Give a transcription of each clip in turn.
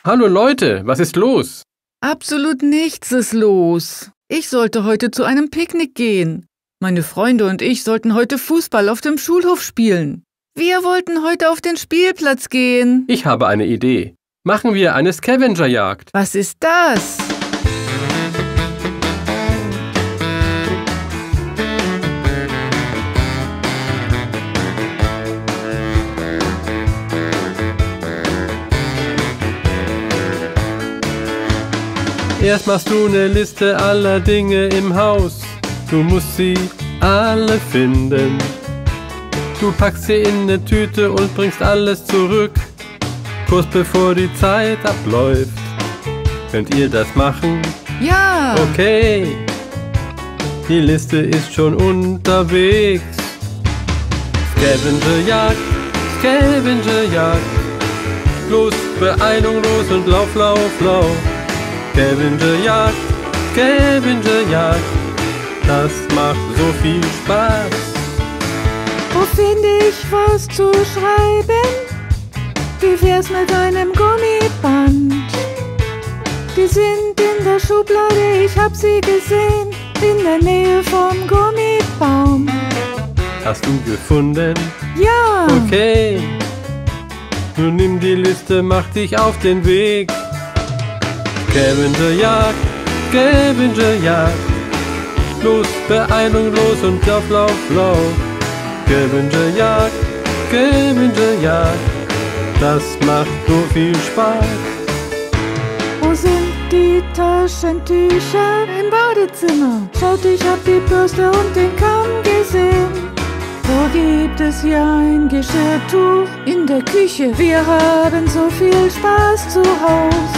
Hallo Leute, was ist los? Absolut nichts ist los. Ich sollte heute zu einem Picknick gehen. Meine Freunde und ich sollten heute Fußball auf dem Schulhof spielen. Wir wollten heute auf den Spielplatz gehen. Ich habe eine Idee. Machen wir eine Scavenger-Jagd. Was ist das? Erst machst du eine Liste aller Dinge im Haus. Du musst sie alle finden. Du packst sie in eine Tüte und bringst alles zurück, kurz bevor die Zeit abläuft. Könnt ihr das machen? Ja! Okay, die Liste ist schon unterwegs. Scavenger-Jagd, Scavenger-Jagd. Los, Beeilung, los und lauf, lauf, lauf. Scavenger-Jagd, Scavenger-Jagd. Das macht so viel Spaß. Wo finde ich was zu schreiben? Wie wär's mit einem Gummiband? Die sind in der Schublade, ich hab sie gesehen, in der Nähe vom Gummibaum. Hast du gefunden? Ja! Okay. Nun nimm die Liste, mach dich auf den Weg. Scavenger-Jagd, Scavenger-Jagd. Los, Beeilung, los und lauf, lauf, lauf. Scavenger-Jagd, Scavenger-Jagd. Das macht so viel Spaß. Wo sind die Taschentücher? Im Badezimmer. Schaut, ich hab die Bürste und den Kamm gesehen. Wo gibt es hier ein Geschirrtuch? In der Küche. Wir haben so viel Spaß zu Haus.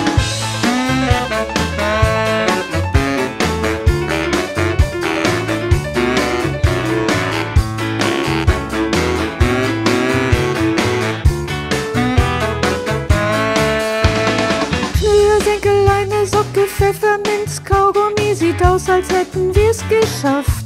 Schnürsenkel, eine Socke, Pfefferminz, Kaugummi. Sieht aus, als hätten wir's geschafft.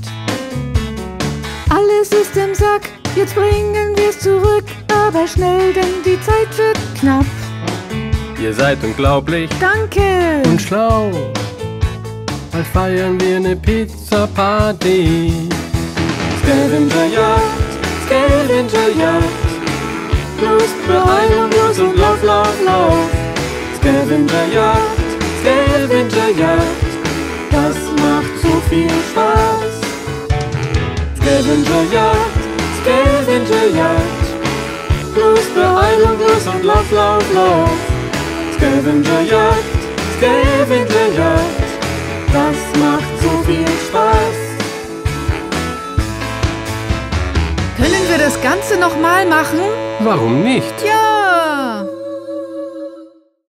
Alles ist im Sack, jetzt bringen wir's zurück. Aber schnell, denn die Zeit wird knapp. Ihr seid unglaublich Danke! und schlau. Bald feiern wir eine Pizza-Party. Scavenger-Jagd, Scavenger-Jagd. Los, Beeilung, los und lauf, lauf, lauf. Scavenger-Jagd, Scavenger-Jagd. Das macht so viel Spaß. Scavenger-Jagd, Scavenger-Jagd. Los, Beeilung, los und lauf, lauf, lauf. Scavenger-Jagd, Scavenger-Jagd. Das macht so viel Spaß. Können wir das Ganze nochmal machen? Warum nicht? Ja!